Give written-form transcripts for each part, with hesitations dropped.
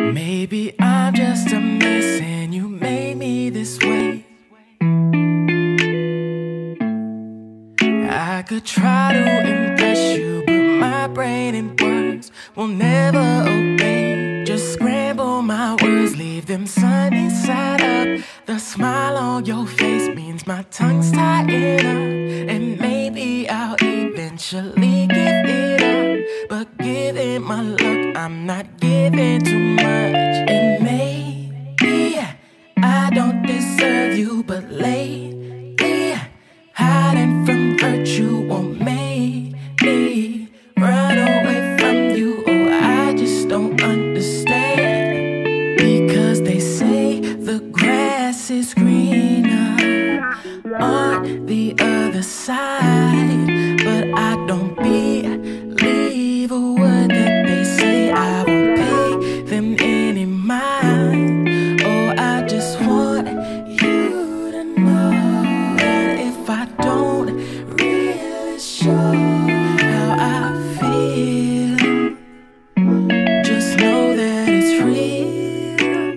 Maybe I'm just a mess and you made me this way. I could try to impress you, but my brain and words will never obey. Just scramble my words, leave them sunny side up. The smile on your face means my tongue's tied up. And maybe I'll eventually give it up, but giving my luck, I'm not giving too much. And maybe I don't deserve you, but lately hiding from virtue won't make me run away from you. Oh, I just don't understand, because they say the grass is greener on the other side, but I don't believe a word that they say. I won't pay them any mind. Oh, I just want you to know that if I don't really show how I feel, just know that it's real.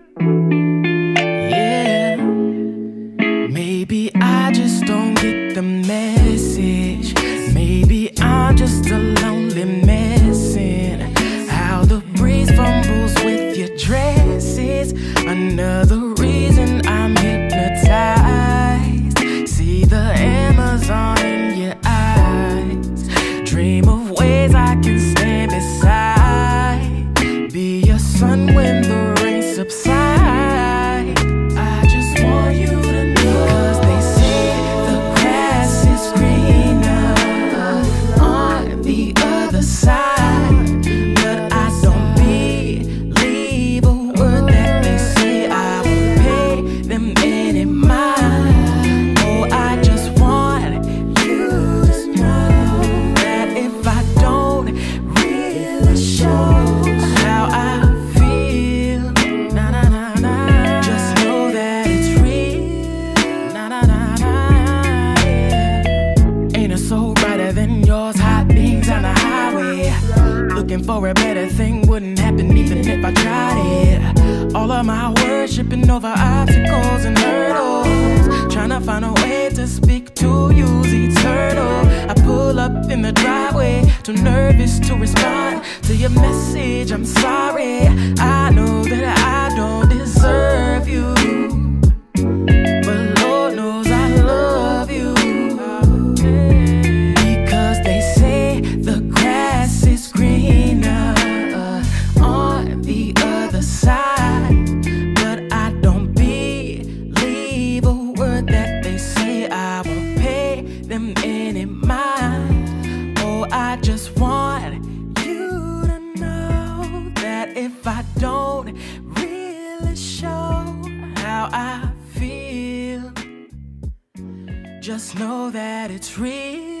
Yeah, maybe I just don't get the message. Maybe I'm just a lonely messin'. How the breeze fumbles with your dresses, another reason I'm hypnotized. See the Amazon in your eyes, dream of ways I can stand beside, be your sun when the rain subsides. I just want you to know, 'cause they say the grass is greener on the other side, but I don't believe a word that they say. I won't pay them any mind. Oh, I just want you to know that if I don't really show how I feel, na na na na, just know that it's real. Na na na na, yeah. Ain't a soul brighter than yours, hot beams on the highway. Looking for a better thing wouldn't happen even if I tried it. All of my words tripping over obstacles and hurdles, trying to find a way to speak to you's eternal. I pull up in the driveway, too nervous to respond to your message. I'm sorry, I know that I don't deserve you, but Lord knows I love you. Because they say the grass is greener on the other side, but I don't believe a word that they say. I won't pay them any mind. Oh, I just want you to know that if I don't really show how I feel, just know that it's real.